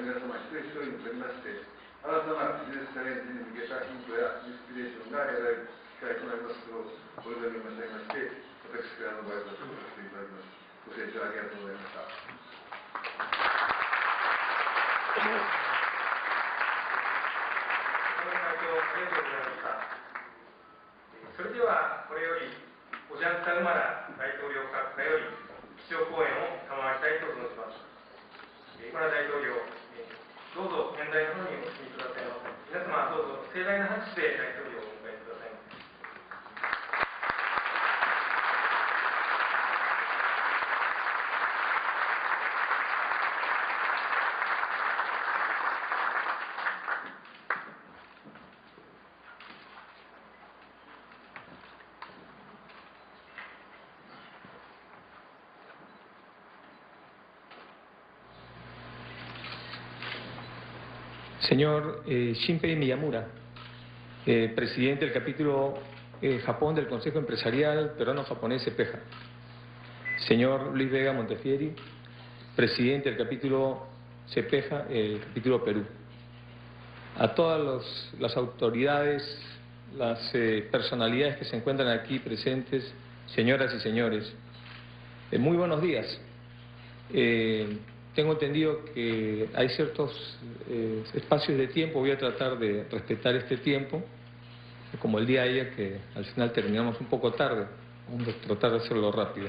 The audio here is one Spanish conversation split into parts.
皆様一人一人にとりまして、新たなビジネスチャレンジに向けたヒントやインスピレーションが得られる機会となりますことをお祈り申し上げまして、私からのご挨拶をさせていただきます。ご清聴ありがとうございました。 それではこれよりオジャンタウマラ大統領閣下より基調講演を賜りたいと存じます。今田大統領、どうぞ現代の方にお進みくださいませ。皆様どうぞ盛大な拍手で大統領をお迎えくださいませ。 Señor Shinpei Miyamura, presidente del capítulo Japón del Consejo Empresarial Peruano-Japonés CEPEJA. Señor Luis Vega Montefieri, presidente del capítulo CEPEJA, el capítulo Perú. A todas las autoridades, las personalidades que se encuentran aquí presentes, señoras y señores, muy buenos días. Tengo entendido que hay ciertos espacios de tiempo, voy a tratar de respetar este tiempo, como el día de ayer, que al final terminamos un poco tarde, vamos a tratar de hacerlo rápido.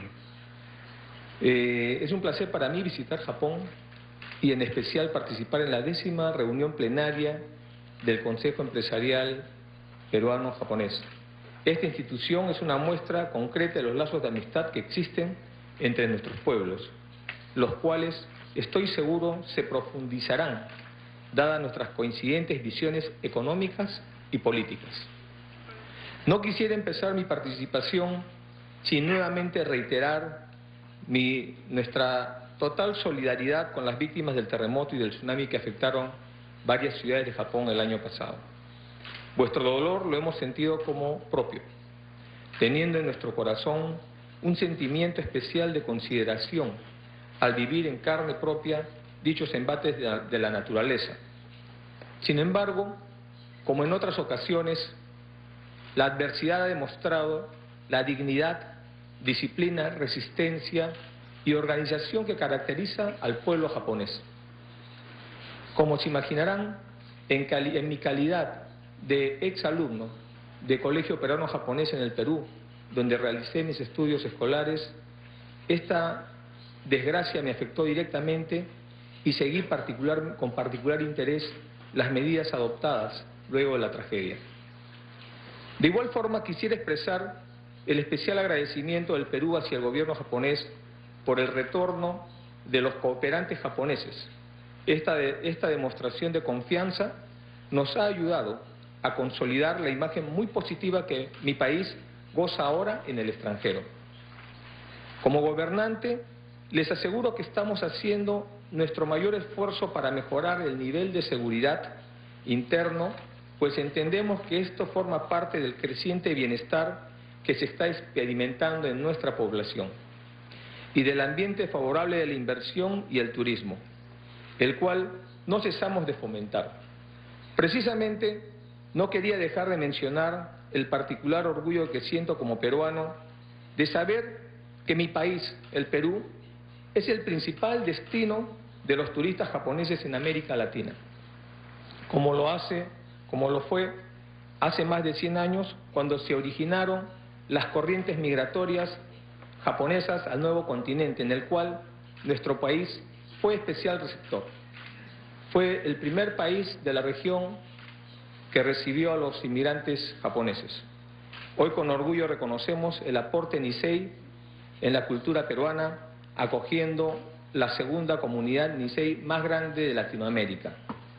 Es un placer para mí visitar Japón y en especial participar en la 10ª reunión plenaria del Consejo Empresarial Peruano-Japonés. Esta institución es una muestra concreta de los lazos de amistad que existen entre nuestros pueblos, los cuales estoy seguro se profundizarán, dadas nuestras coincidentes visiones económicas y políticas. No quisiera empezar mi participación sin nuevamente reiterar nuestra total solidaridad con las víctimas del terremoto y del tsunami que afectaron varias ciudades de Japón el año pasado. Vuestro dolor lo hemos sentido como propio, teniendo en nuestro corazón un sentimiento especial de consideración al vivir en carne propia dichos embates de la naturaleza. Sin embargo, como en otras ocasiones, la adversidad ha demostrado la dignidad, disciplina, resistencia y organización que caracteriza al pueblo japonés. Como se imaginarán, en mi calidad de exalumno de Colegio Peruano-Japonés en el Perú, donde realicé mis estudios escolares, esta desgracia me afectó directamente y seguí con particular interés las medidas adoptadas luego de la tragedia. De igual forma, quisiera expresar el especial agradecimiento del Perú hacia el gobierno japonés por el retorno de los cooperantes japoneses. Esta demostración de confianza nos ha ayudado a consolidar la imagen muy positiva que mi país goza ahora en el extranjero. Como gobernante, les aseguro que estamos haciendo nuestro mayor esfuerzo para mejorar el nivel de seguridad interno, pues entendemos que esto forma parte del creciente bienestar que se está experimentando en nuestra población y del ambiente favorable de la inversión y el turismo, el cual no cesamos de fomentar. Precisamente, no quería dejar de mencionar el particular orgullo que siento como peruano de saber que mi país, el Perú, es el principal destino de los turistas japoneses en América Latina, como lo fue hace más de 100 años cuando se originaron las corrientes migratorias japonesas al nuevo continente, en el cual nuestro país fue especial receptor. Fue el primer país de la región que recibió a los inmigrantes japoneses. Hoy con orgullo reconocemos el aporte Nisei en la cultura peruana, acogiendo la segunda comunidad Nisei más grande de Latinoamérica.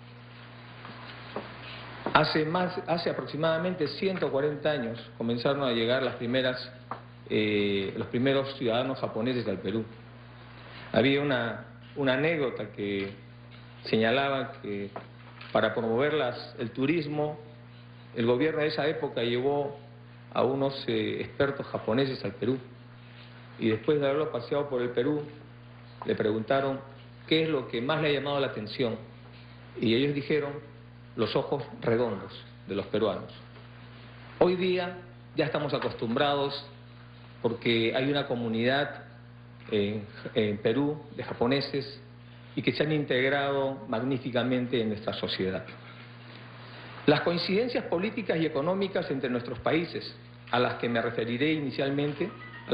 Hace aproximadamente 140 años comenzaron a llegar los primeros ciudadanos japoneses al Perú. Había una anécdota que señalaba que para promover el turismo, el gobierno de esa época llevó a unos expertos japoneses al Perú. Y después de haberlo paseado por el Perú, le preguntaron qué es lo que más le ha llamado la atención. y ellos dijeron los ojos redondos de los peruanos. Hoy día ya estamos acostumbrados porque hay una comunidad en Perú de japoneses y que se han integrado magníficamente en nuestra sociedad. Las coincidencias políticas y económicas entre nuestros países, a las que me referí inicialmente,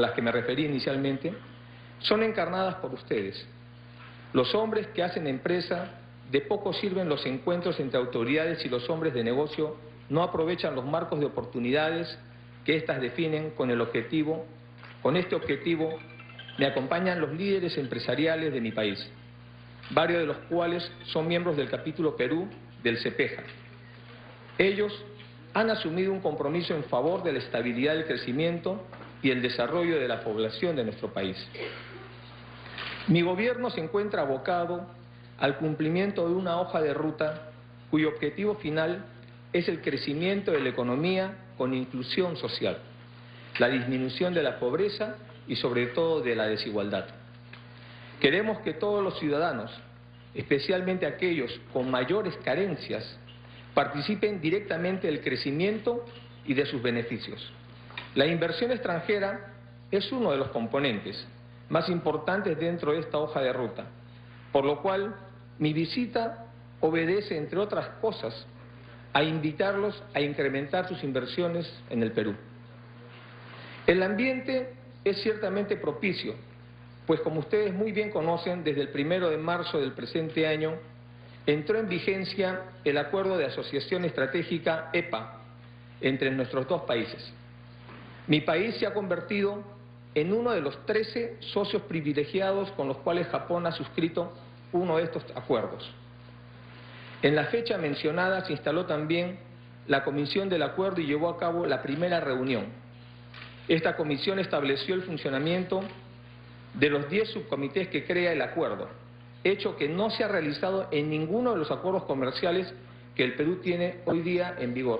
son encarnadas por ustedes. Los hombres que hacen empresa, de poco sirven los encuentros entre autoridades si los hombres de negocio no aprovechan los marcos de oportunidades que éstas definen con este objetivo me acompañan los líderes empresariales de mi país, varios de los cuales son miembros del capítulo Perú del CEPEJA. Ellos han asumido un compromiso en favor de la estabilidad del crecimiento y el desarrollo de la población de nuestro país. Mi gobierno se encuentra abocado al cumplimiento de una hoja de ruta cuyo objetivo final es el crecimiento de la economía con inclusión social, la disminución de la pobreza y sobre todo de la desigualdad. Queremos que todos los ciudadanos, especialmente aquellos con mayores carencias, participen directamente del crecimiento y de sus beneficios. La inversión extranjera es uno de los componentes más importantes dentro de esta hoja de ruta, por lo cual mi visita obedece, entre otras cosas, a invitarlos a incrementar sus inversiones en el Perú. El ambiente es ciertamente propicio, pues como ustedes muy bien conocen, desde el 1 de marzo del presente año entró en vigencia el Acuerdo de Asociación Estratégica EPA entre nuestros dos países. Mi país se ha convertido en uno de los 13 socios privilegiados con los cuales Japón ha suscrito uno de estos acuerdos. En la fecha mencionada se instaló también la comisión del acuerdo y llevó a cabo la primera reunión. Esta comisión estableció el funcionamiento de los 10 subcomités que crea el acuerdo, hecho que no se ha realizado en ninguno de los acuerdos comerciales que el Perú tiene hoy día en vigor.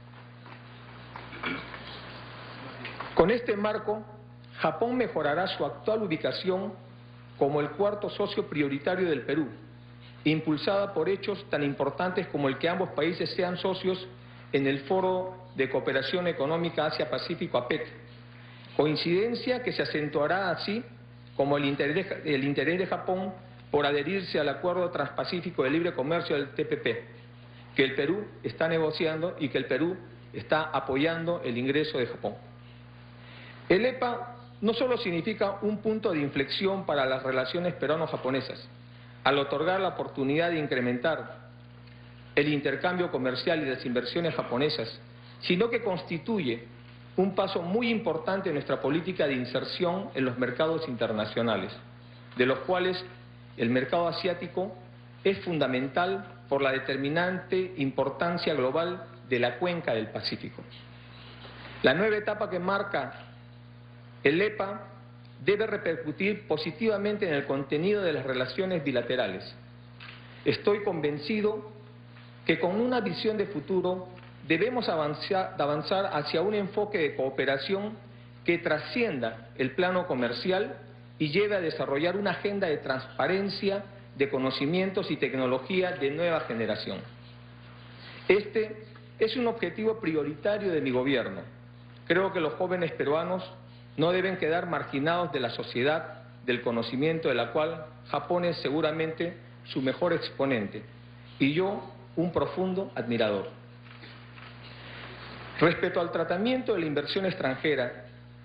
Con este marco, Japón mejorará su actual ubicación como el cuarto socio prioritario del Perú, impulsada por hechos tan importantes como el que ambos países sean socios en el Foro de Cooperación Económica Asia-Pacífico APEC, coincidencia que se acentuará así como el interés de Japón por adherirse al Acuerdo Transpacífico de Libre Comercio del TPP, que el Perú está negociando y que el Perú está apoyando el ingreso de Japón. El EPA no solo significa un punto de inflexión para las relaciones peruano-japonesas, al otorgar la oportunidad de incrementar el intercambio comercial y las inversiones japonesas, sino que constituye un paso muy importante en nuestra política de inserción en los mercados internacionales, de los cuales el mercado asiático es fundamental por la determinante importancia global de la cuenca del Pacífico. La nueva etapa que marca el EPA debe repercutir positivamente en el contenido de las relaciones bilaterales. Estoy convencido que con una visión de futuro debemos avanzar hacia un enfoque de cooperación que trascienda el plano comercial y lleve a desarrollar una agenda de transparencia, de conocimientos y tecnología de nueva generación. Este es un objetivo prioritario de mi gobierno. Creo que los jóvenes peruanos no deben quedar marginados de la sociedad del conocimiento, de la cual Japón es seguramente su mejor exponente, y yo un profundo admirador. Respecto al tratamiento de la inversión extranjera,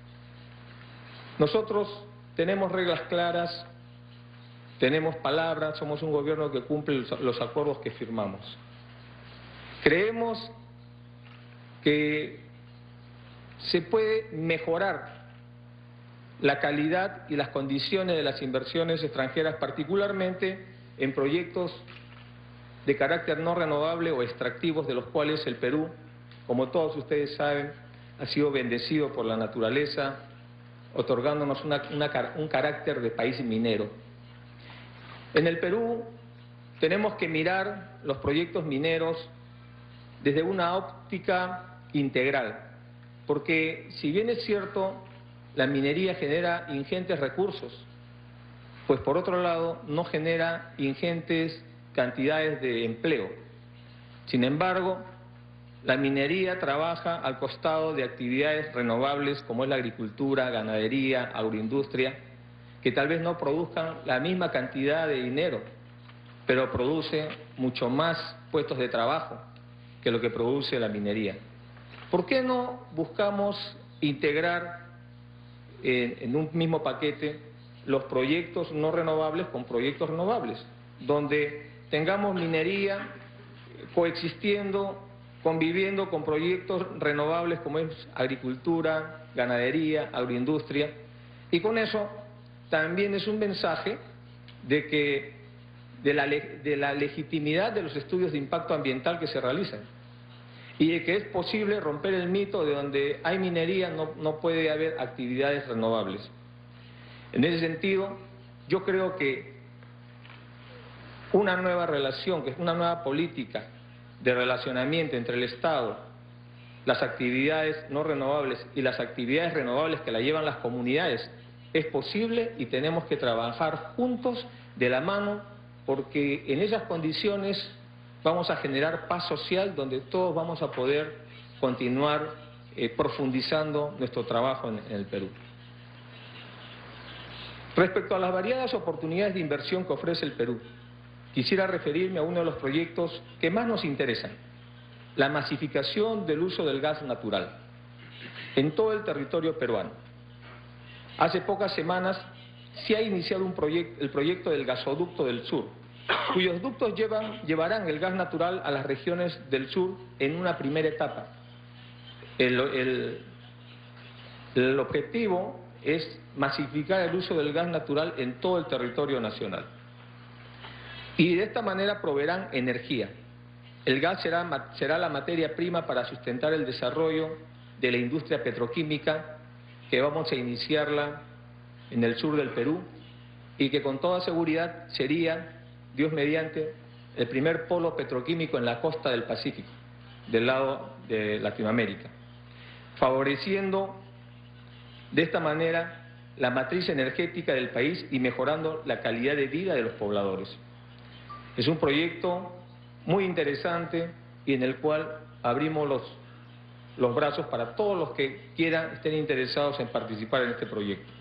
nosotros tenemos reglas claras, tenemos palabras, somos un gobierno que cumple los acuerdos que firmamos. Creemos que se puede mejorar la calidad y las condiciones de las inversiones extranjeras, particularmente en proyectos de carácter no renovable o extractivos, de los cuales el Perú, como todos ustedes saben, ha sido bendecido por la naturaleza, otorgándonos un carácter de país minero. En el Perú tenemos que mirar los proyectos mineros desde una óptica integral, porque si bien es cierto, la minería genera ingentes recursos, pues por otro lado no genera ingentes cantidades de empleo. Sin embargo, la minería trabaja al costado de actividades renovables como es la agricultura, ganadería, agroindustria, que tal vez no produzcan la misma cantidad de dinero, pero produce mucho más puestos de trabajo que lo que produce la minería. ¿Por qué no buscamos integrar en un mismo paquete los proyectos no renovables con proyectos renovables, donde tengamos minería coexistiendo, conviviendo con proyectos renovables como es agricultura, ganadería, agroindustria, y con eso también es un mensaje de que de la legitimidad de los estudios de impacto ambiental que se realizan y de que es posible romper el mito de donde hay minería no puede haber actividades renovables. En ese sentido, yo creo que una nueva relación, que es una nueva política de relacionamiento entre el Estado, las actividades no renovables y las actividades renovables que la llevan las comunidades, es posible y tenemos que trabajar juntos de la mano, porque en esas condiciones vamos a generar paz social donde todos vamos a poder continuar profundizando nuestro trabajo en el Perú. Respecto a las variadas oportunidades de inversión que ofrece el Perú, quisiera referirme a uno de los proyectos que más nos interesan, la masificación del uso del gas natural en todo el territorio peruano. Hace pocas semanas se ha iniciado el proyecto del gasoducto del sur, cuyos ductos llevarán el gas natural a las regiones del sur en una primera etapa. El objetivo es masificar el uso del gas natural en todo el territorio nacional. Y de esta manera proveerán energía. El gas será la materia prima para sustentar el desarrollo de la industria petroquímica que vamos a iniciarla en el sur del Perú y que con toda seguridad sería, Dios mediante, el primer polo petroquímico en la costa del Pacífico, del lado de Latinoamérica, favoreciendo de esta manera la matriz energética del país y mejorando la calidad de vida de los pobladores. Es un proyecto muy interesante y en el cual abrimos los brazos para todos los que estén interesados en participar en este proyecto.